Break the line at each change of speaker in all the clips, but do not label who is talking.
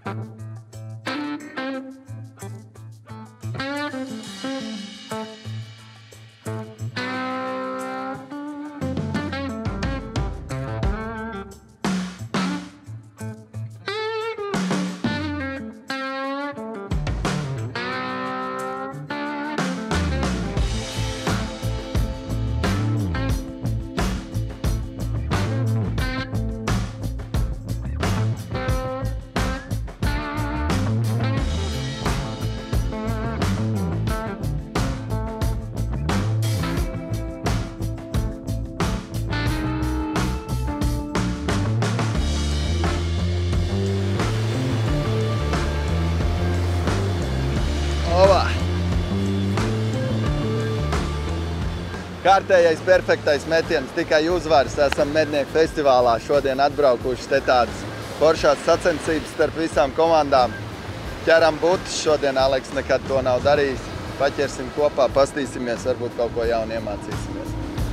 Kārtējais perfektais metiens, tikai uzvaras. Esam mednieku festivālā. Šodien atbraukuši te tādas foršās sacensības starp visām komandām. Ķeram butis. Šodien Aleks nekad to nav darījis. Paķersim kopā, pastīsimies, varbūt kaut ko jaunu iemācīsimies.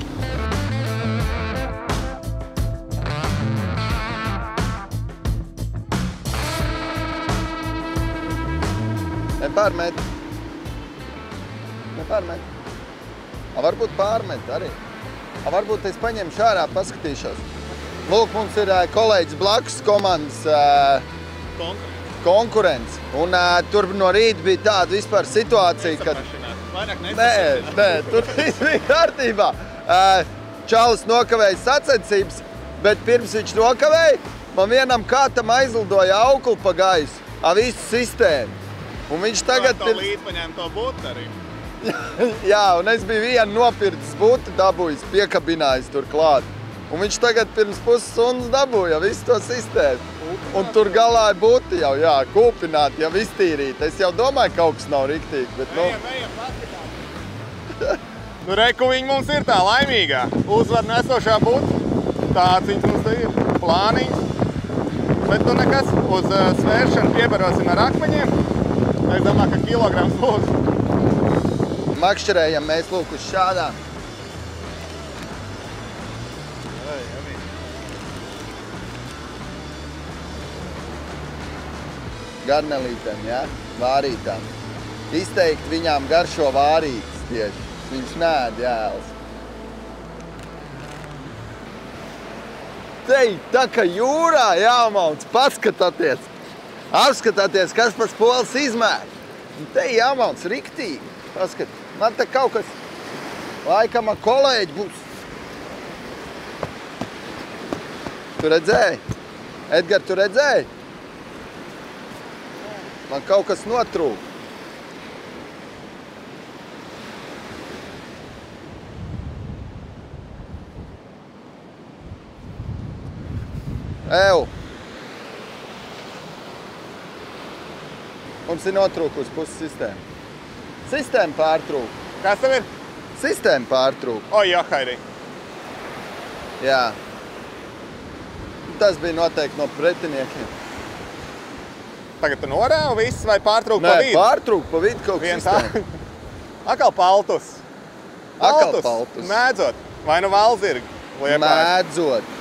Nepārmet. Nepārmet. Varbūt pārmet arī. Varbūt es paņemšu ārā, paskatīšos. Lūk, mums ir kolēģis blakus komandas konkurence. Un tur no rīta bija tāda vispār situācija, kad... Nē, tur viss bija kārtībā. Čalis nokavēja sacensības, bet pirms viņš nokavēja, man vienam kātam aizlidoja auklu pa gaisu. Visu sistēmu. Un viņš tagad...
To līdz paņēma to butu arī.
Jā, un es biju vienu nopircis buti dabūjis, piekabinājis tur klāt. Un viņš tagad pirms pusstundas dabūja visu to sistēmu. Un tur galā ir buti jau, jā, kūpināt, jau iztīrīt. Es jau domāju, kaut kas nav riktīgi, bet nu...
Ejam, paskatām. Nu, reku viņi mums ir tā laimīgā. Uzvar nesošā buta. Tāds viņas mums te ir. Plāniņš. Bet nu nekas, uz svēršanu piebarosim ar akmeņiem. Es domāju, ka kilograms būs.
Makšķerējam mēs lūk uz šādām. Garnelītēm, jā? Vārītām. Izteikt viņām garšo vārītas tieši. Viņš nēd jēls. Tei, tā kā jūrā jāmauc, paskatāties. Apskatāties, kas pa spoles izmēr. Tei jāmauc riktīgi. Paskat. Man te kaut kas, laikam ar kolēģi būs. Tu redzēji? Edgar, tu redzēji? Man kaut kas notrūk. Ew! Mums ir notrūkusi puses sistēma. Sistēma pārtrūk.
Kas tev ir?
Sistēma pārtrūk.
O, jahairi.
Jā. Tas bija noteikti no pretiniekiem.
Tagad tu norēvi viss vai pārtrūk pa vidu?
Nē, pārtrūk pa vidu kaut kas sistēma.
Akal paltus.
Akal paltus.
Mēdzot. Vai nu valzirgi?
Mēdzot.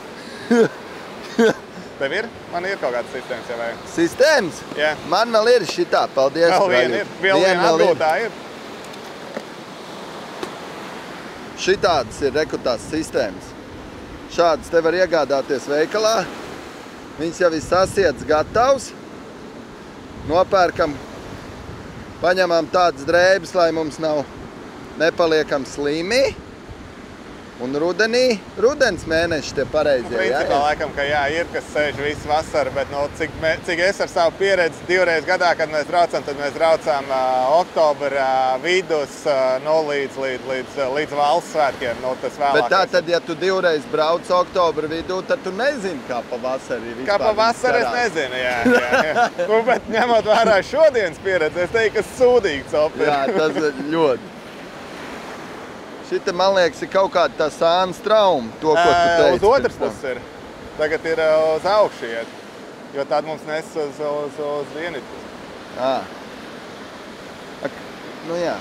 Tev ir? Man ir kaut kādas sistēmas, ja vajag.
Sistēmas?
Jā.
Man vēl ir šitā, paldies.
Vēl viena ir. Vēl viena atgūtā ir.
Šitādas ir rekutās sistēmas. Šādas te var iegādāties veikalā. Viņas jau ir sasiets gatavs. Nopērkam, paņemam tādas drēbes, lai mums nav nepaliekam slimi. Un rudenī, rudens mēneši tie pareizie, jā?
Principā laikam, ka jā, ir, kas sēž visu vasaru, bet no, cik es ar savu pieredzi 2 reizes gadā, kad mēs braucam, tad mēs braucām oktobra vidus līdz valsts svētkiem, no tas vēlākais.
Bet tā tad, ja tu 2 reizes brauc oktobra vidū, tad tu nezini, kā pa vasari vispār.
Kā pa vasari es nezinu, jā. Bet ņemot vērā šodienas pieredzi, es teiktu, ka sūdīgs operi.
Jā, tas ir ļoti. Šita, man liekas, ir kaut kāda tā sānas trauma, to, ko tu teici.
Uz otras puses ir. Tagad ir uz augšu iet, jo tāda mums nes uz vienību.
Nu jā.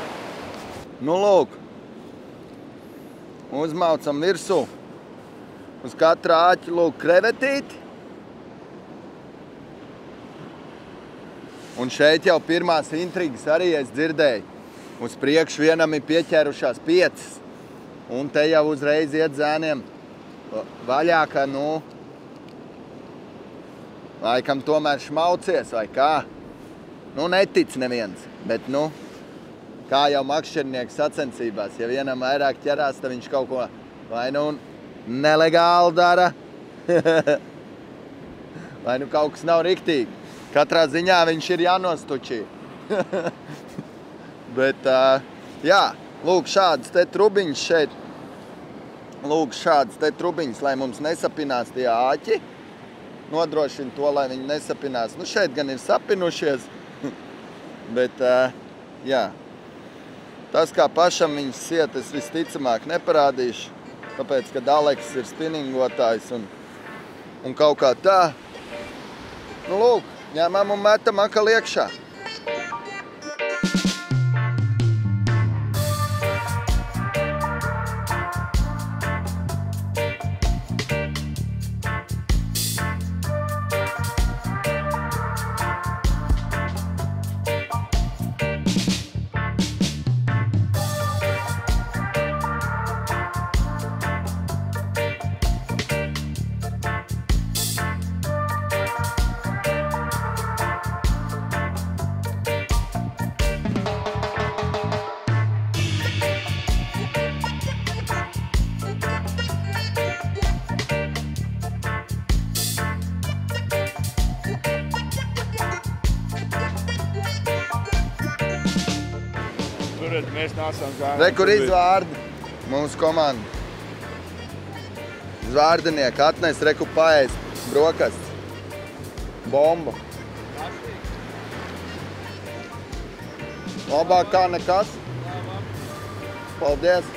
Nu lūk. Uzmaucam virsū. Uz katra āķa lūk krevetīti. Un šeit jau pirmās intrigas arī es dzirdēju. Uz priekšu vienam ir pieķērušās 5. Un te jau uzreiz iet zēniem vaļā, ka, nu, laikam tomēr šmaucies vai kā. Nu, netic neviens, bet, nu, kā jau makšķernieks sacensībās, ja vienam vairāk ķerās, tad viņš kaut ko vai nu nelegāli dara, vai nu kaut kas nav riktīgi. Katrā ziņā viņš ir jānostučī. Bet, jā, lūk šādas te trubiņas šeit. Lūk šādas te trubiņas, lai mums nesapinās tie āķi. Nodrošina to, lai viņi nesapinās. Nu, šeit gan ir sapinušies, bet, jā. Tas, kā pašam viņas siet, es visticamāk neparādīšu, tāpēc, kad Aleks ir spinningotājs un kaut kā tā. Nu, lūk, ņemam un metam akal iekšā.
Mēs nāsam zvērdam.
Re, kur izvārdi mūsu komanda. Zvārdinieki atnes, re, kur paēst brokastis. Bomba. Labāk kā nekas. Paldies.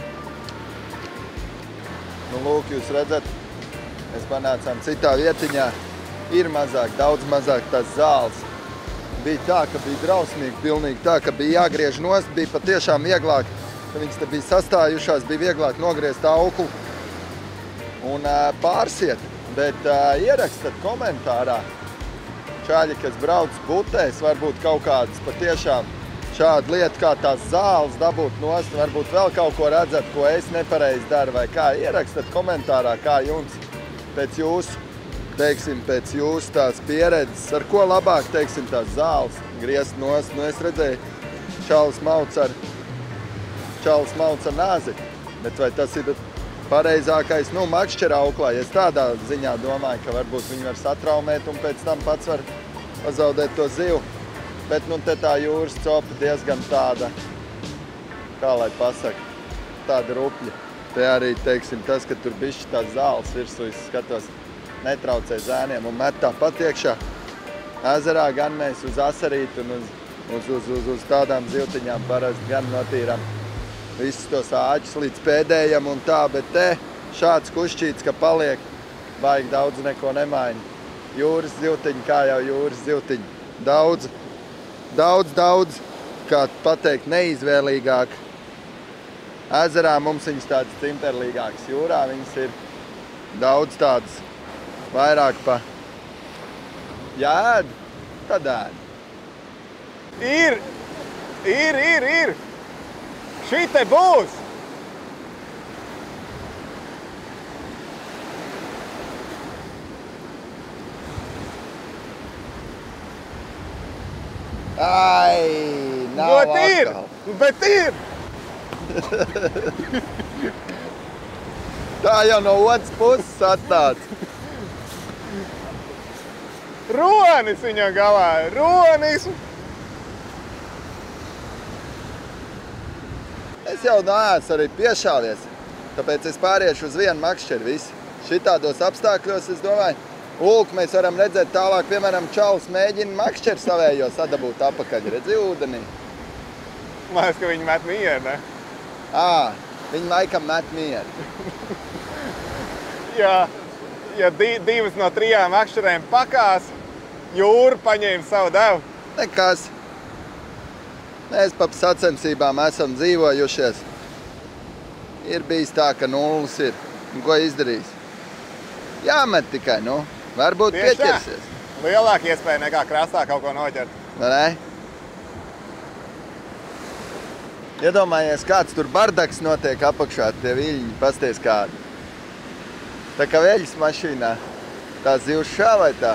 Nu, lūk, jūs redzat, mēs panācām citā vietiņā. Ir mazāk, daudz mazāk tās zāles. Bija tā, ka bija drausmīgi, pilnīgi tā, ka bija jāgriež nost, bija patiešām vieglāk, ka viņas te bija sastājušās, bija vieglāk nogriezt auklu un pārsiet. Bet ierakstat komentārā, čaļi, kas brauc butēs, varbūt kaut kādas patiešām šāda lieta, kā tās zāles dabūt nost, varbūt vēl kaut ko redzat, ko es nepareizi daru vai kā. Ierakstat komentārā, kā jums pēc jūsu, teiksim, pēc jūsu tās pieredzes, ar ko labāk, teiksim, tās zāles griezt nost. Nu, es redzēju, čalis mauc ar nāzi, bet vai tas ir pareizākais, nu, makšķera auklā? Es tādā ziņā domāju, ka varbūt viņi var satraumēt un pēc tam pats var pazaudēt to zivu. Bet, nu, te tā jūras copa diezgan tāda, kā lai pasaka, tāda rupļa. Te arī, teiksim, tas, ka tur bišķi tās zāles virsū, es skatos, netraucē zēniem un met tāpat iekšā. Ezerā gan mēs uz asarīti un uz tādām zivtiņām parasti gan notīram visus tos āķus līdz pēdējam un tā, bet te šāds kušķīts, ka paliek, baigi daudz neko nemaina. Jūras zivtiņi, kā jau jūras zivtiņi. Daudz, kā pateikt, neizvēlīgāk. Ezerā mums viņas tādas cimperlīgākas. Jūrā viņas ir daudz tādas vairāk pa jāēd, tad ēd.
Ir! Šī te būs!
Ai, nav atkal.
Bet ir!
Tā jau no otras puses atnāca.
Ronis viņam galā, ronis!
Es jau neesmu arī piešāvies, tāpēc es pāriešu uz vienu makšķeri visi. Šitādos apstākļos, es domāju, lūk, mēs varam redzēt tālāk, piemēram, čalis mēģina makšķeri savējo sadabūt apakaļ, redzi ūdenī.
Liekas, ka viņi met mieru, ne?
Viņi laikam met mieru.
Ja divas no 3 makšķerēm pakās, jūra paņēma savu devu.
Nekas. Mēs pa sacensībām esam dzīvojušies. Ir bijis tā, ka nulles ir. Un ko izdarīs? Jāmet tikai, nu. Varbūt
Tieši tā.
pieķersies.
Lielāka iespēja nekā krastā kaut ko noķert.
Vai ne? Iedomājies, kāds tur bardaks notiek apakšā, tie viļņi, pasties kādi. Tā kā veļas mašīnā. Tā zivs šā vai tā?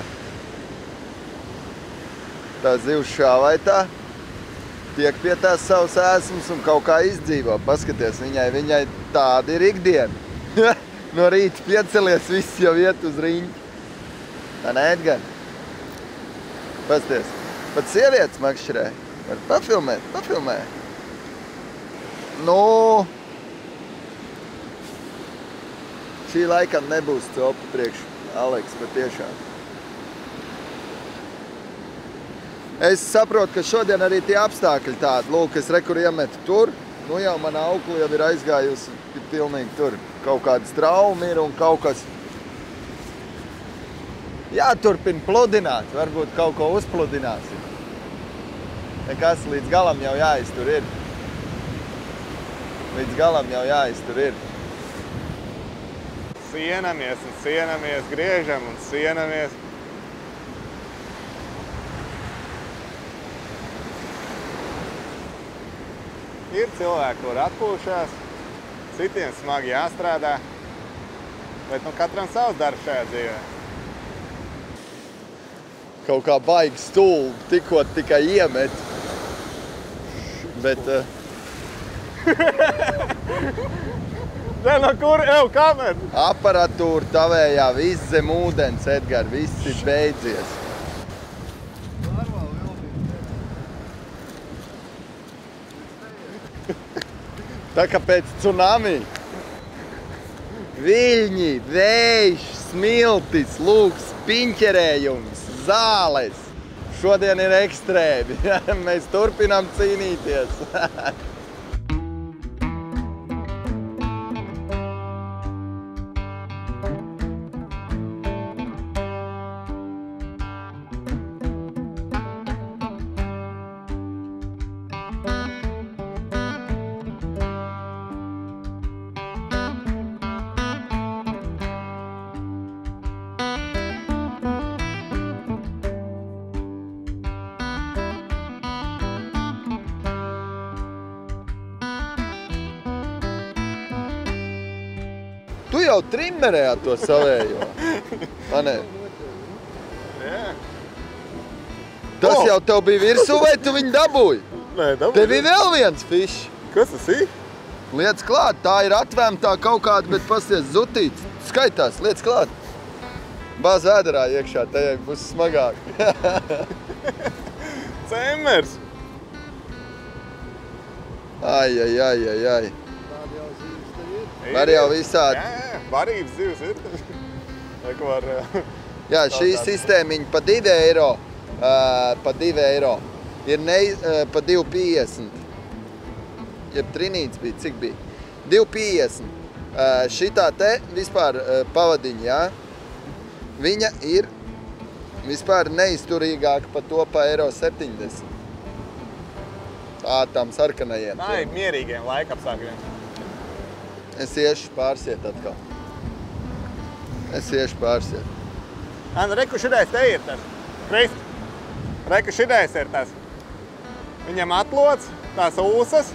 Tā zivs šā vai tā? Tiek pie tās savas ēsmas un kaut kā izdzīvo. Paskaties, viņai tāda ir ikdiena. No rīta piecelies, viss jau iet uz riņķi. Tā ne, Edgar? Paskaties, pat sievietes makšķerē. Var pafilmē. Nu, šī laikam nebūs copa priekš Aleks patiešām. Es saprotu, ka šodien arī tie apstākļi tādi. Lūk, es rekur iemetu tur. Nu jau mana aukla jau ir aizgājusi pilnīgi tur. Kaut kādas traumi ir un kaut kas. Jāturpina pludināt. Varbūt kaut ko uzpludināsim. Nekas līdz galam jau jāiztur ir. Līdz galam jau jāiztur ir.
Sienamies un sienamies, griežam un sienamies. Ir cilvēki, kur atpūšās, citiem smagi jāstrādā, bet nu katram savs darbs šajā dzīvē.
Kaut kā baigi stulbi, tikko tikai iemet. Bet...
Nē, no kur? Kamer?
Aparatūra tavējā, viss zem ūdens, Edgar, viss ir beidzies. Tā kā pēc tsunami. Viļņi, vējš, smiltis, lūks, piņķerējums, zāles. Šodien ir ekstrēmi. Mēs turpinām cīnīties. Tu jau trimmerējā to savējo. Anē.
Jā.
Tas jau tev bija virsū, vai tu viņu dabūji?
Nē, dabūju.
Te bija vēl viens fišs.
Kas tas ir?
Liec klāt, tā ir atvēmtā kaut kāda, bet pasties zutīts. Skaitās, liec klāt. Bāz ēderā iekšā, tajā būs smagāk.
Cemmers.
Ai. Var jau visādi.
Jā, varības zivs ir. Eko var...
Jā, šī sistēmiņa pa 2 eiro. Pa 2 eiro. Ir pa 2,50. Jeb trinīts bija, cik bija? 2,50. Šitā te vispār pavadiņa, jā. Viņa ir vispār neizturīgāka pa to pa eiro 70. Tām sarkanajiem.
Tā ir mierīgiem laikapstākļiem.
Es iešu pārsiet atkal.
Anna, reku šitais te ir tas. Krist, reku šitais ir tas. Viņam atlots, tās ūsas.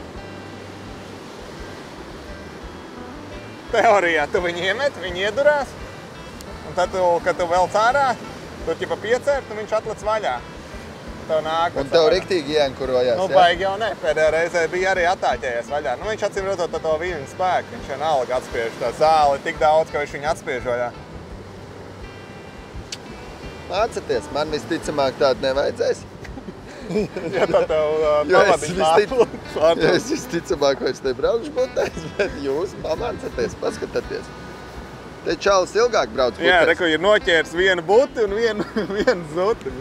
Teorijā tu viņu iemet, viņi iedurās. Un tad, kad tu velc ārā, tu ķipa piecērt un viņš atlec vaļā.
Un tev riktīgi ienkurojās,
nu,
jā?
Baigi jau ne. Pēdējā reizē bija arī attāķējies vaļā. Nu, viņš acīm redzot to viļņu spēku. Viņš vienalga atspiež. Tā zāle ir tik daudz, ka viņš viņu atspiež vaļā.
Mācaties, man visticamāk tādu nevajadzēs.
Ja tā tev pavadiņš pārplūst.
Ja es visticamāk vairs nebraukšu butēs, bet jūs pamācaties, paskatāties. Te čalis ilgāk brauc butēs.
Jā, reku ir noķērs vienu buti un vienu zuti.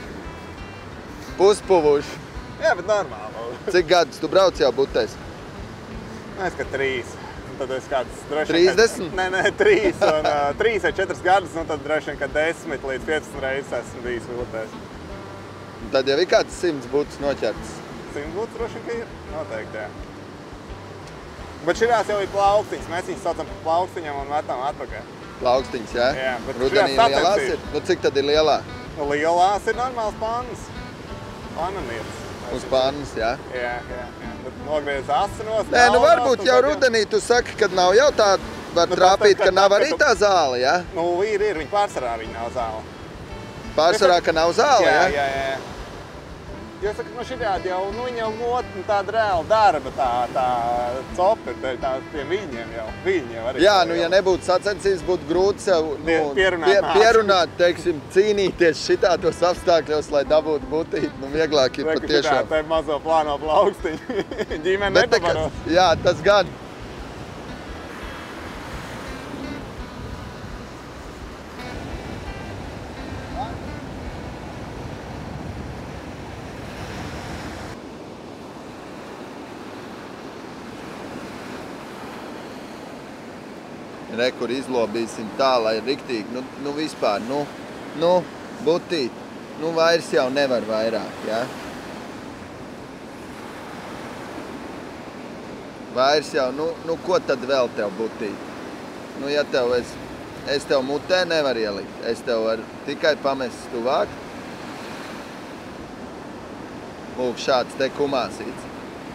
Puspuvuši.
Jā, bet normāli.
Cik gadus tu brauc jau butēs?
Es, ka 3. Un tad es kāds droši
30?
Nē, 3. Un 3 vai 4 gadus, un tad droši vien, ka 10 līdz 15 reizes esmu bijis butēs.
Un tad jau ir kāds 100 butus noķerts.
100 butus droši vien, ka ir. Noteikti, jā. Bet širās jau ir plaukstiņas. Mēs viņus saucam par plaukstiņām un metam atpakaļ.
Plaukstiņas, jā?
Jā, bet
Rudenī
šajā
lielās
sacensības-
ir? Nu, cik tad ir lielā?
Lielās ir normāls pannas. Pananietis.
Uz pannas, jā?
Jā. Bet nogriez asinos.
Nē, nu varbūt jau rudenī tu saki, kad nav jau tā, var trāpīt, ka nav arī tā zāle, jā?
Nu, vīri ir, viņi pārsvarā viņi nav zāle.
Pārsvarā, ka nav zāle, jā?
Jā. Jo saka, nu šitādi jau, nu viņi jau tāda reāla darba, tā copa ir tā tiem viļņiem jau. Viļņi jau arī.
Jā, nu ja nebūtu sacensības, būtu grūti sev pierunāt, teiksim, cīnīties šitādos apstākļos, lai dabūtu butīti. Nu vieglāk ir patiešām.
Tā ir mazo plāno plaukstiņu. Ģimene nepabaros.
Jā, tas gan. Re, kur izlobīsim tā, lai riktīgi, nu vispār, butīt, vairs jau nevar vairāk, jā? Vairs jau, ko tad vēl tev butīt? Nu, ja tev es tev mutē nevaru ielikt, es tev varu tikai pamest tuvāk. Lūk, šāds te kumāsīts.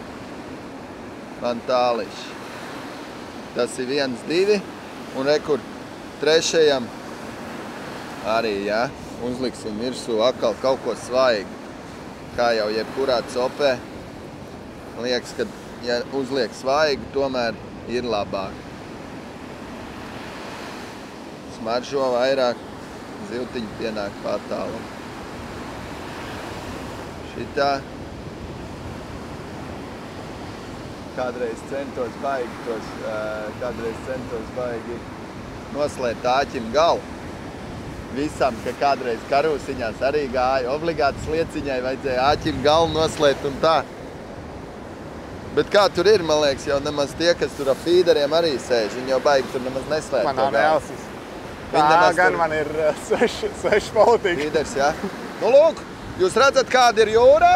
Man tālišs. Tas ir 1, 2. Un rekur trešajam arī, jā, uzliksim virsū atkal kaut ko svaigu. Kā jau jebkurā copē, liekas, ka, ja uzliek svaigu, tomēr ir labāk. Smaržo vairāk, zivtiņi pienāk patālu. Šitā. Kādreiz centos baigi noslēpt āķim galu. Visam, ka kādreiz karūsiņās arī gāja, obligāti slieciņai vajadzēja āķim galu noslēpt un tā. Bet kā tur ir, man liekas, jau nemaz tie, kas tur ar fīderiem arī sēž, viņi jau baigi tur nemaz neslēpt to galu.
Man nav neausis. Tā gan man ir sveši politika.
Fīders, jā? Nu lūk, jūs redzat, kāda ir jūrā?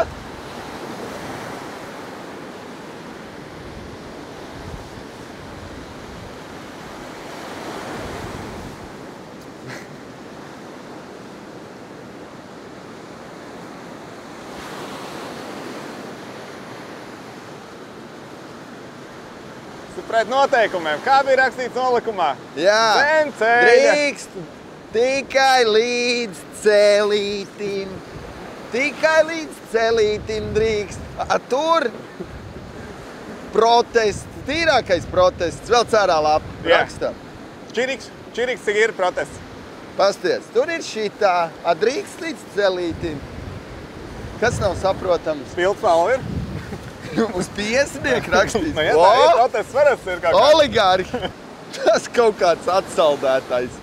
Pret noteikumiem. Kā bija rakstīts nolikumā?
Jā,
Zem ceļa.
Drīkst tikai līdz celītim. Tikai līdz celītim drīkst. Tur protests, tīrākais protests, vēl cērā lapa rakstam.
Čiriks, cik ir protests?
Pasties, tur ir šitā, drīkst līdz celītim. Kas nav saprotams?
Pildspalva ir?
Uz piesnieku rakstīts.
Nu, ja tā ir protests, varēs ir kaut kā.
Oligārhi. Tas kaut kāds atsaldētais.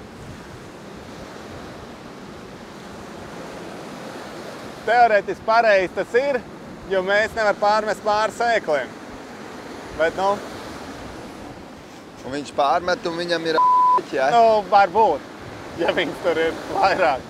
Teorētiski pareizi tas ir, jo mēs nevar pārmest pāri sēkliem. Bet, nu?
Un viņš pārmet un viņam ir jā?
Nu, varbūt, ja viņas tur ir vairāk.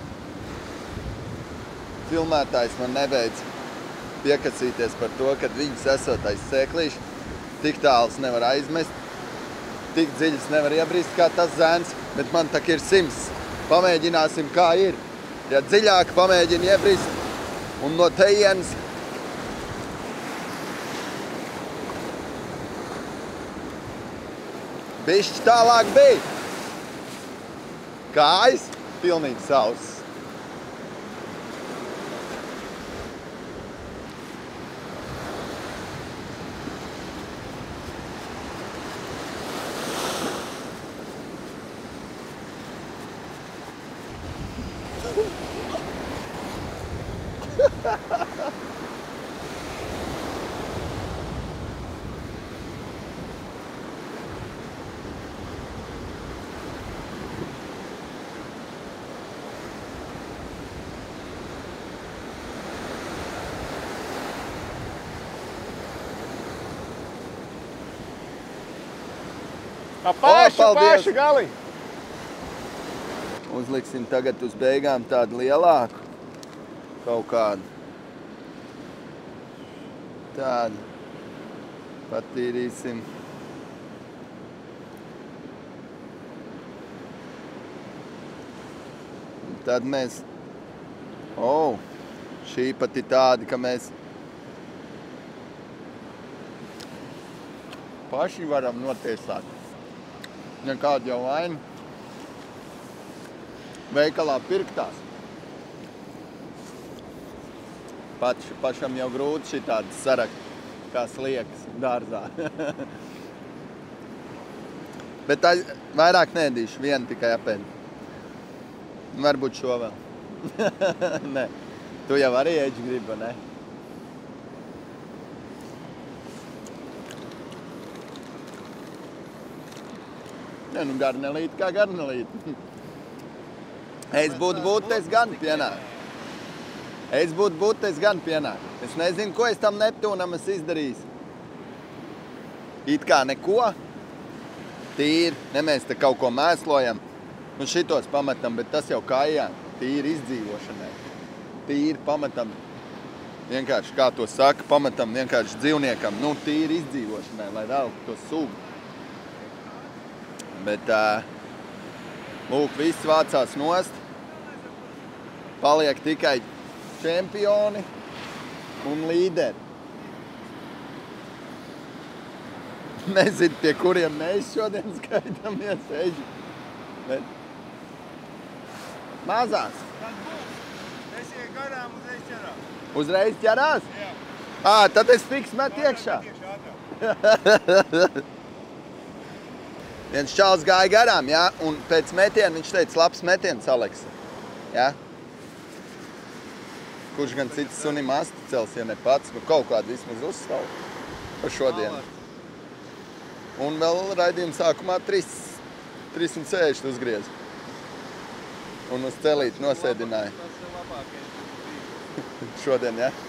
Filmētājs man nebeidz piekasīties par to, kad viņas esot aiz sēklīši, tik tāls nevar aizmest, tik dziļas nevar iebrīst kā tas zēns, bet man tak ir 100. Pamēģināsim, kā ir. Ja dziļāk pamēģina iebrīst un no tejienes bišķi tālāk bija. Kājas pilnīgi sauss.
Pašu gali.
Uzliksim tagad uz beigām tādu lielāku. Kaut kādu. Tādu. Patīrīsim. Tad mēs... Šī pat ir tāda, ka mēs paši varam notiesāt. Nekādu jau vainu veikalā pirktās. Pašam jau grūti šitādas sarakt, kā sliekas dārzā. Bet tā vairāk neēdīšu, vienu tikai apēdu. Varbūt šo vēl. Nē, tu jau arī ēģi gribi, ne? Nē, nu garnelīt kā garnelīt. Es būtu, es gan pienāku. Es gan pienāku. Es nezinu, ko es tam Neptūnam esmu izdarījis. It kā neko. Tīri, ne mēs te kaut ko mēslojam. Nu šitos pametam, bet tas jau kājām. Tīri izdzīvošanai. Tīri pametam. Vienkārši, kā to saka, pametam vienkārši dzīvniekam. Nu, tīri izdzīvošanai, lai velk to sugu. Bet, lūk, viss vācās nost. Paliek tikai čempioni un līderi. Nezinu, pie kuriem mēs šodien skaitamies, eģi. Bet mazās.
Kad būs? Es iet garām, uzreiz ķerās.
Uzreiz ķerās?
Jā.
Tad es fiks met iekšā. Viens čals gāja garām, jā, un pēc metiena viņš teica, labs metiens, Aleks. Jā. Kurš gan cits sunim asti cels, ja ne pats, nu kaut kādu vismaz uzstāvu par šodienu. Un vēl raidījuma sākumā 360 uzgriez. Un uz celīti nosēdināja.
Tas ir labākais.
Šodien, jā?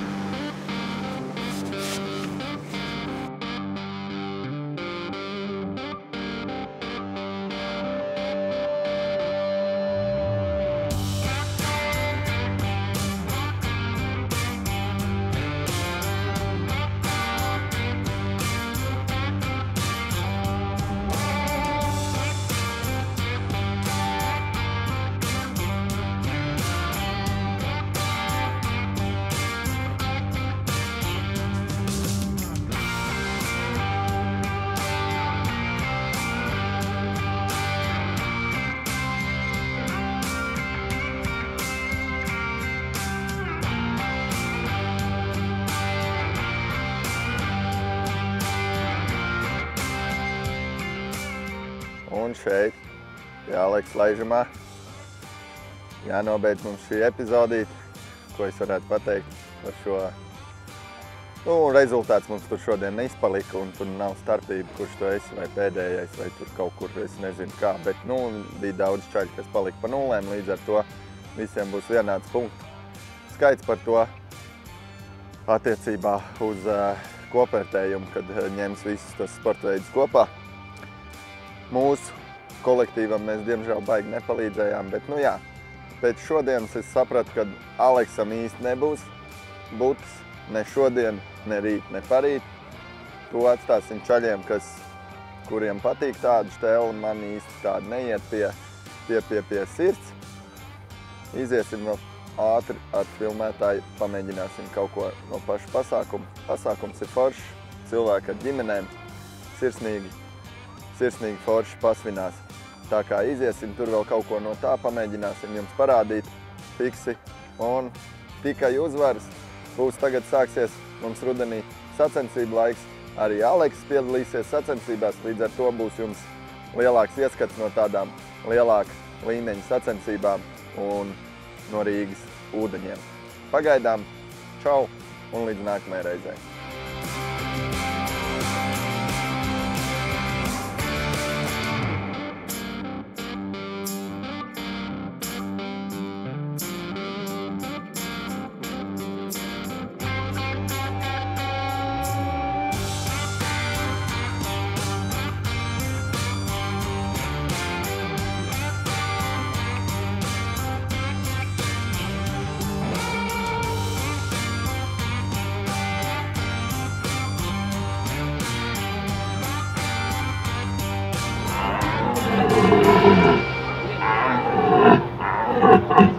Un šeit, pie Aleksa laižamā, jānobeidz mums šī epizodīte, ko es varētu pateikt par šo. Nu, rezultāts mums tur šodien neizpalika, un tur nav starpība, kurš tu esi, vai pēdējais, vai tur kaut kur, es nezinu kā. Bet, nu, bija daudz čaļi, kas palika pa nulēm, līdz ar to visiem būs vienāds punktu skaits par to attiecībā uz kopvērtējumu, kad ņems visus tos sporta veidus kopā. Mūsu kolektīvam mēs, diemžēl, baigi nepalīdzējām, bet, nu jā, pēc šodienas es sapratu, ka Aleksam īsti nebūs butis ne šodien, ne rīt, ne parīt. To atstāsim čaļiem, kuriem patīk tādu štēlu, man īsti tādu neiet pie sirds. Iziesim vēl ātri ar filmētāju, pamēģināsim kaut ko no paša pasākuma. Pasākums ir foršs, cilvēki ar ģimenēm, sirsnīgi forši pasvinās. Tā kā iziesim, tur vēl kaut ko no tā pamēģināsim jums parādīt, fiksi, un tikai uzvaras. Būs tagad sāksies mums rudenī sacensību laiks. Arī Aleks piedalīsies sacensībās, līdz ar to būs jums lielāks ieskats no tādām lielāka līmeņa sacensībām un no Rīgas ūdeņiem. Pagaidām, čau un līdz nākamajai reizei!
Thank you.